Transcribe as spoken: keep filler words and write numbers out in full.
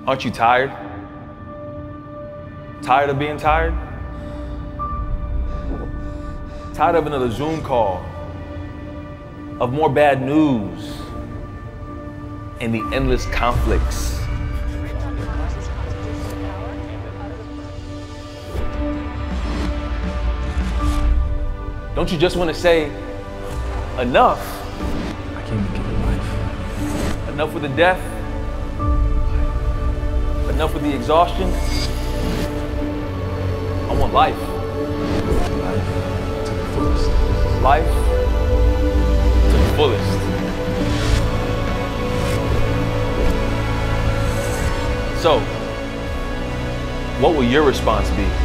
Aren't you tired? Tired of being tired? Tired of another Zoom call, of more bad news, and the endless conflicts. Don't you just want to say, enough? I came to give you life. Enough with the death? Enough with the exhaustion? I want life. Life to the fullest. Life to the fullest. So, what will your response be?